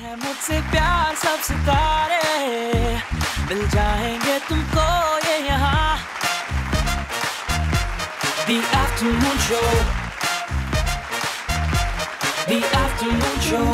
है मुझसे प्यार सब सितारे, मिल जाएंगे तुमको ये यहाँ। The Afternoon Show, The Afternoon Show,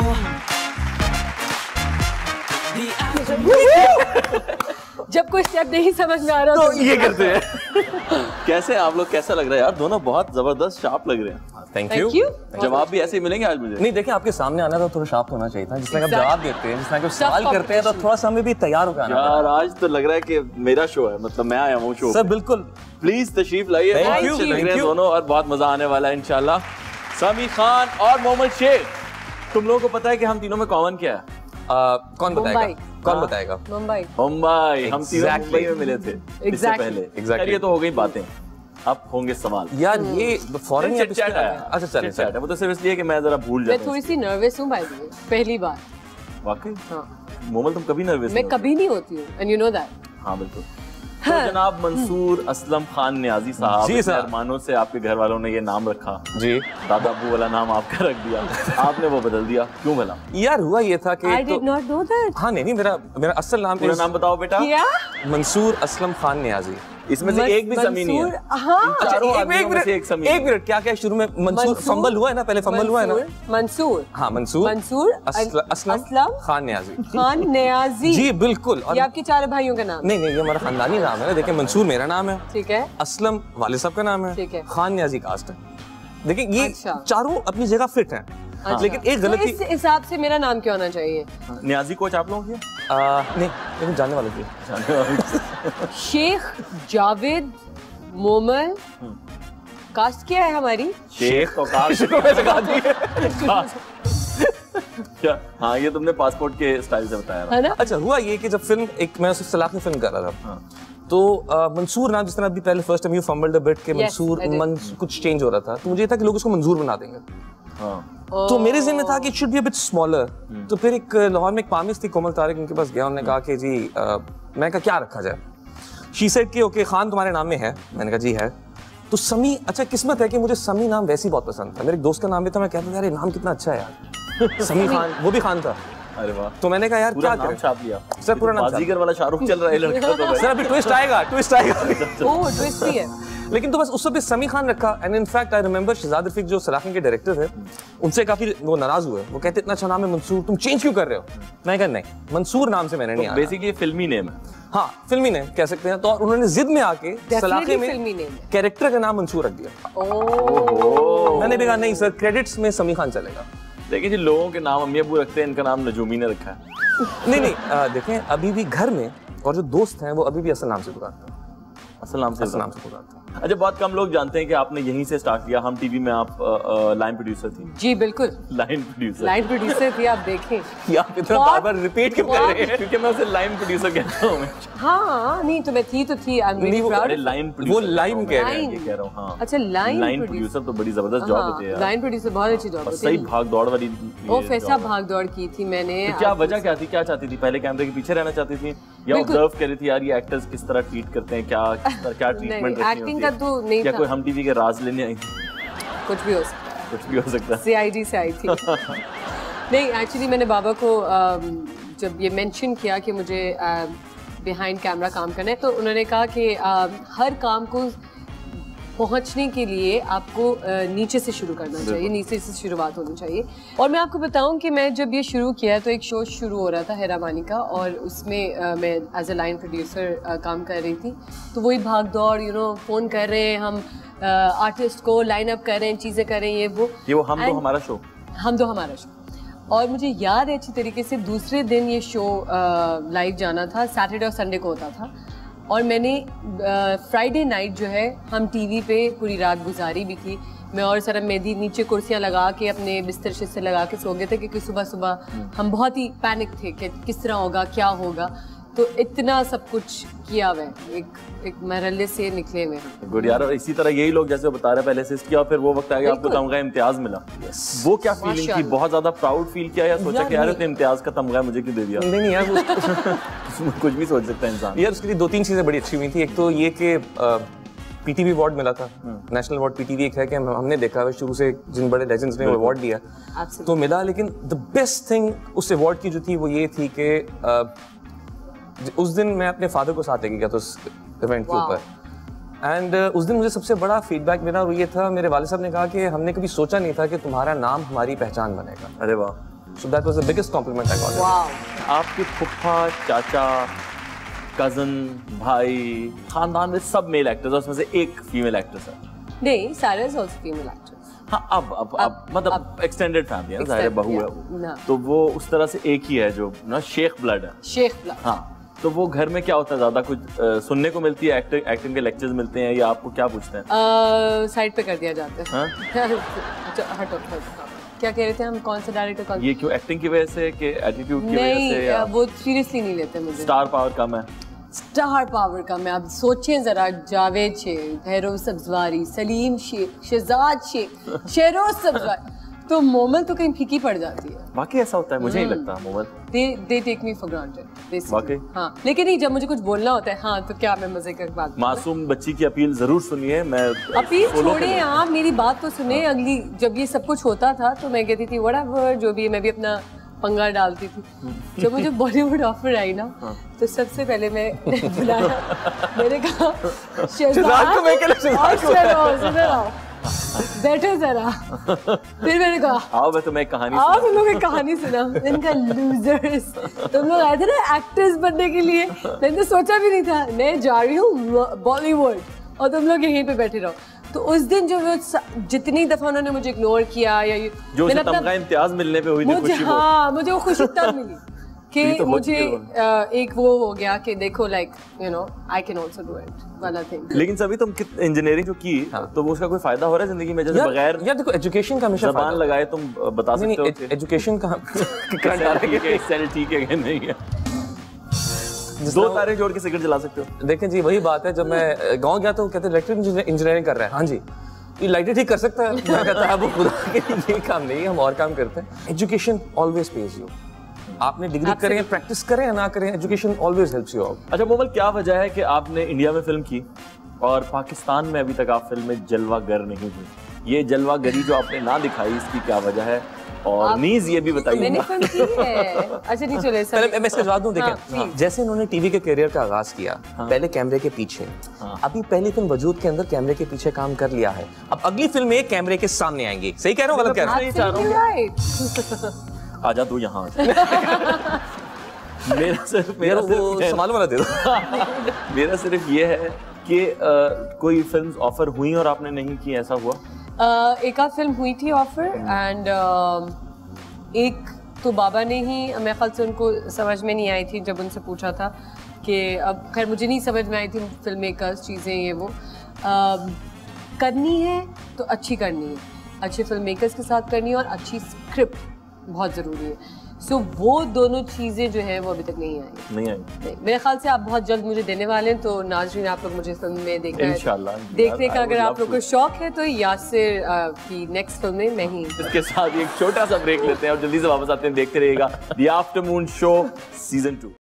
The Afternoon जब कोई स्टेप नहीं समझ में आ रहा तो ये करते हैं। कैसे आप लोग, कैसा लग रहा है यार? दोनों बहुत जबरदस्त शार्प लग रहे हैं। Thank you. जवाब भी ऐसे ही मिलेंगे आज मुझे। नहीं देखिए, आपके सामने आना तो थोड़ा शार्प होना चाहिए था। जिस तरह का जवाब देते हैं, जिस तरह के सवाल करते हैं, तो थोड़ा सा हमें भी तैयार होकर आना यार आज तो लग रहा है कि मेरा शो है, मतलब मैं आया हूँ शो सर। बिल्कुल, प्लीज तशरीफ लाइए। Thank you, अच्छे लग thank रहे हैं you। दोनों और बहुत मजा आने वाला है इंशाल्लाह। समी खान और मोहम्मद शेख, तुम लोगों को पता है कि हम तीनों में कॉमन क्या है? कौन बताएगा? कौन बताएगा? मुंबई। मुंबई। हम तीनों Exactly। मुंबई में मिले थे इससे पहले। Exactly। ये तो हो गई बातें, अब होंगे सवाल। यार ये फॉरेन चिट चैट है। अच्छा चलिए चिट चैट है, वो तो सिर्फ इसलिए कि मैं जरा भूल मैं जाता थोड़ी सी नर्वस हूँ भाई, पहली बार। वाकई हाँ, मोमल तुम कभी नर्वस मैं कभी नहीं होती हूँ, and you know that। हाँ बिल्कुल। तो जनाब मंसूर असलम खान नियाजी साहब, जी सर। मेहरबानों से आपके घर वालों ने ये नाम रखा जी। दादा अबू वाला नाम आपका रख दिया, आपने वो बदल दिया, क्यों भला? यार हुआ ये था कि I did not know that। हाँ नहीं, मेरा असल नाम पूरा नाम बताओ बेटा। क्या? मंसूर असलम खान नियाजी। इसमें से एक भी समी नहीं है। हाँ। इन चारों आदमियों में से एक समी है। एक मिनट, क्या शुरू में मंसूर फंबल हुआ है ना? पहले फंबल हुआ है ना? मंसूर। हाँ मंसूर असलम खान नियाजी। खान नियाजी। जी बिल्कुल। ये आपके चार भाइयों का नाम? नहीं ये हमारा खानदानी नाम है। देखिए मंसूर मेरा नाम है, ठीक है। असलम वाले साहब का नाम है, ठीक है। खान नियाजी कास्ट है। देखिए ये अच्छा। चारों अपनी जगह फिट हैं। अच्छा। लेकिन एक गलती। तो इस हिसाब से मेरा नाम क्या होना चाहिए? नियाजी कोच आप लोगों की? नहीं, लेकिन जानने वाले थे। शेख जावेद मोमल। कास्ट क्या है हमारी? शेख तो क्या? हाँ ये तुमने पासपोर्ट के स्टाइल से बताया है ना? अच्छा हुआ ये कि जब फिल्म मैं उस सलाखी फिल्म कर रहा था, तो मंसूर नाम जिस तरह अभी पहले first time you fumbled a bit के मंसूर कुछ चेंज हो रहा था, तो मुझे ये था कि लोग उसको मंजूर बना देंगे। तो मेरे ज़हन में था कि it should be a bit smaller. तो फिर एक लाहौर में एक पामिस थी कोमल तारिक, उनके पास गया, उन्होंने कहा कि जी मैं कहा क्या रखा जाए? शी सेड कि ओके खान तुम्हारे नाम में है। मैंने कहा जी है। तो समी, अच्छा किस्मत है कि मुझे समी नाम वैसे ही बहुत पसंद था, मेरे एक दोस्त का नाम भी था, मैं कहता था यार ये नाम कितना अच्छा है यार। समी खान, वो भी खान था। अरे वाह। तो मैंने कहा यार क्या नाम छाप लिया सर, पूरा नाम बाजीगर वाला शाहरुख चल रहा है लड़का तो सर अभी ट्विस्ट आएगा। ओह ट्विस्ट भी है। लेकिन तो बस उस वक्त समी खान रखा। And in fact I remember Shehzad Rafiq जो सलाखी के डायरेक्टर थे, उनसे काफी वो नाराज हुए। वो कहते इतना अच्छा नाम है मंसूर, तुम चेंज क्यों कर रहे हो? मैं कहा नहीं, मंसूर नाम से मैंने नहीं आया। बेसिकली फिल्मी नेम है। हाँ फिल्मी नेम कह सकते हैं। तो उन्होंने जिद में आके सलाखे में कैरेक्टर का नाम मंसूर रख दिया। मैंने भी कहा नहीं सर, क्रेडिट्स में समी खान चलेगा। देखिए जी, लोगों के नाम अम्मी अबू रखते हैं, इनका नाम नजूमी ने रखा है। नहीं देखें अभी भी घर में और जो दोस्त हैं वो अभी भी असल नाम से पुकारते हैं। असल नाम से पुकारते हैं। अच्छा, बहुत कम लोग जानते हैं कि आपने यहीं से स्टार्ट किया। हम टीवी में आप लाइन प्रोड्यूसर थी। जी बिल्कुल, लाइन प्रोड्यूसर थी। आप देखें ये आप इतना बार रिपीट क्यों कर रहे हैं? क्योंकि मैं उसे लाइन प्रोड्यूसर कहता हूँ। हाँ नहीं तो मैं थी I am very proud. Line वो लाइन कह रहे हैं, ये कह रहा हूँ। हाँ अच्छा, लाइन प्रोड्यूसर तो बड़ी जबरदस्त जॉब होती है। लाइन प्रोड्यूसर बहुत अच्छी जॉब होती है। सही भाग दौड़ वाली। ओ फैसा भाग दौड़ की थी मैंने। क्या वजह क्या थी? क्या चाहती थी? पहले कैमरे के पीछे रहना चाहती थी या ऑब्जर्व कर रही थी यार ये एक्टर्स किस तरह ट्रीट करते हैं, क्या ट्रीटमेंट एक्टिंग का तो नहीं था। हम टीवी के राज लेने आई थी? कुछ भी हो सकता है। सीआईडी से आई थी। नहीं एक्चुअली मैंने बाबा को जब ये मेंशन किया कि मुझे बिहाइंड कैमरा काम करना है, तो उन्होंने कहा कि हर काम को पहुंचने के लिए आपको नीचे से शुरू करना चाहिए, नीचे से शुरुआत होनी चाहिए। और मैं आपको बताऊं कि मैं जब ये शुरू किया तो एक शो शुरू हो रहा था हैरामानी का, और उसमें मैं एज अ लाइन प्रोड्यूसर काम कर रही थी। तो वही भाग दौड़ फ़ोन कर रहे हैं हम आर्टिस्ट को, लाइन अप कर रहे हैं, चीज़ें कर रहे हैं, ये वो हम तो हमारा शो। और मुझे याद है अच्छी तरीके से, दूसरे दिन ये शो लाइव जाना था, सैटरडे और संडे को होता था। और मैंने फ्राइडे नाइट जो है हम टीवी पे पूरी रात गुजारी भी थी। मैं और सरम मेहदी नीचे कुर्सियां लगा के अपने बिस्तर शिस्तर लगा के सो गए थे, क्योंकि सुबह सुबह हम बहुत ही पैनिक थे कि किस तरह होगा, क्या होगा। तो इतना सब कुछ किया हुआ है, एक मरहले से निकले हुए। गुड यार। और इसी तरह यही लोग जैसे बता रहे पहले से किया, और फिर वो वक्त आ गया आपको तमगा इम्तियाज मिला। वो क्या फीलिंग थी? बहुत ज्यादा प्राउड फील किया या सोचा कि यार इम्तियाज का तमगा मुझे क्यों दे दिया? नहीं यार कुछ भी सोच सकता है इंसान। यार उसके लिए दो तीन चीजें बड़ी अच्छी हुई थी। एक तो ये कि पीटीवी अवार्ड मिला था, नेशनल अवार्ड पीटीवी एक है कि हमने देखा है शुरू से जिन बड़े लेजेंड्स ने अवार्ड दिया तो मिला, लेकिन द बेस्ट थिंग उस अवार्ड की जो थी वो ये थी कि उस दिन मैं अपने फादर को साथ लेके गया था उस इवेंट के ऊपर, एंड उस दिन मुझे सबसे बड़ा फीडबैक मिला वो ये था, मेरे वाले साहब ने कहा कि हमने कभी सोचा नहीं था कि तुम्हारा नाम हमारी पहचान बनेगा। अरे वाह, so that was the biggest compliment I got. वाह। आपके फुफ्फा, चाचा, कजन, भाई, खानदान में सब मेल एक्टर्स और उसमें से एक फीमेल एक्ट्रेस है? नहीं, सारा इज आल्सो फीमेल एक्ट्रेस। हाँ, अब मतलब एक्सटेंडेड फैमिली है, जाहिर बहू है वो, तो वो उस तरह से एक ही है जो ना शेख ब्लड है। शेख ब्लड। हाँ। तो वो घर में क्या होता है, ज्यादा कुछ सुनने को मिलती है, एक्टिंग के लेक्चर्स मिलते हैं, या आपको क्या पूछते हैं? साइड पे कर दिया जाता है। हटो। क्या कह रहे थे हम, कौन सा डायरेक्टर? ये क्यों, एक्टिंग की वजह से कि एटीट्यूड की वजह से, या वो सीरियसली नहीं लेते मुझे? स्टार पावर कम है। स्टार पावर कम है। अब सोचें जरा, जावेद शेख, भैरव सब्जवारी, सलीम शेख, शहजाद शेख, शेरोज सब्जवारी, तो मोमल तो कहीं फीकी पड़ जाती है। वाकई ऐसा होता है? मुझे नहीं लगता Momal. They take me for granted। वाकई? हाँ, लेकिन नहीं, जब मुझे कुछ बोलना होता है, हाँ, तो क्या मैं मजे की बात। मासूम बच्ची की अपील जरूर सुनिए। मैं अपील छोड़े, आप मेरी बात तो सुने। अगली जब ये सब कुछ होता था तो मैं कहती थी व्हाटएवर, जो भी, मैं भी अपना पंगा डालती थी। जब मुझे बॉलीवुड ऑफर आई ना, तो सबसे पहले मैं बुलाया, मैंने कहा बैठो जरा। फिर मैंने कहा आओ मैं तुम्हें एक कहानी आओ तुम लोग एक कहानी सुना। इनका लूजर्स, तुम लोग आए थे ना एक्टर्स बनने के लिए, मैंने तो सोचा भी नहीं था मैं जा रही हूँ बॉलीवुड और तुम लोग यहीं पे बैठे रहो। तो उस दिन जो जितनी दफा उन्होंने मुझे इग्नोर किया, या जो तमगा इम्तियाज मिलने पे हुई थी खुशी, हाँ, मुझे वो खुशी तब मिली कि तो मुझे एक वो हो गया कि देखो, like you know, I can also do it वाला थिंग। लेकिन सभी तुम इंजीनियरिंग जो की, तो वो उसका कोई फायदा हो रहा है जिंदगी में? जैसे बगैर यार देखो, एजुकेशन का हमेशा जबान लगाए तुम बता सकते हो एजुकेशन का सेल ठीक है कि नहीं है? दो तारे जोड़ के सिगरेट जला सकते हो। देखें जी, वही बात है, जब मैं गांव गया तो कहते इलेक्ट्रिकल इंजीनियरिंग कर रहे हैं। हाँ जी, ये लाइटें ठीक कर सकता है? मैं कहता है वो खुदा के ये काम नहीं है, हम और काम करते हैं। Education always pays you. आपने डिग्री करें, प्रैक्टिस करें या ना करें, education always helps you out. अच्छा मोमल, क्या वजह है कि आपने इंडिया में फिल्म की और पाकिस्तान में अभी तक आप फिल्म में जलवागर नहीं हुई? ये जलवागरी जो आपने ना दिखाई, इसकी क्या वजह है? और नीज ये भी बताइए। मैंने फिल्म की है। अच्छा नहीं, चले पहले मैं इसका जवाब दूं। देखें, जैसे इन्होंने टीवी के करियर का आगाज किया, पहले कैमरे के पीछे, अभी पहली फिल्म वजूद के अंदर कैमरे के पीछे काम कर लिया है, अब अगली फिल्म में कैमरे के सामने आएंगी। सही कह रहा हूँ, गलत कह रहा हूँ? आजा तू यहाँ। मेरा सिर्फ संभाल वाला दे दो। मेरा सिर्फ ये है कि कोई फिल्म ऑफर हुई और आपने नहीं की, ऐसा हुआ? एक आध फिल्म हुई थी ऑफर, एंड एक तो बाबा ने ही, मेरे ख्याल से उनको समझ में नहीं आई थी जब उनसे पूछा था कि, अब खैर मुझे नहीं समझ में आई थी फिल्म मेकर्स चीज़ें ये वो करनी है तो अच्छी करनी है, अच्छे फिल्म मेकर्स के साथ करनी है, और अच्छी स्क्रिप्ट बहुत ज़रूरी है। सो वो दोनों चीज़ें जो है वो अभी तक नहीं आई। मेरे ख्याल से आप बहुत जल्द मुझे देने वाले हैं, तो नाज़रीन आप लोग मुझे फिल्म में देखने का अगर आप लोग को शौक है तो यासिर की नेक्स्ट फिल्म में मैं ही। इसके साथ एक छोटा सा ब्रेक लेते हैं और जल्दी से वापस आते हैं। देखते रहिएगा द आफ्टरनून शो सीजन 2।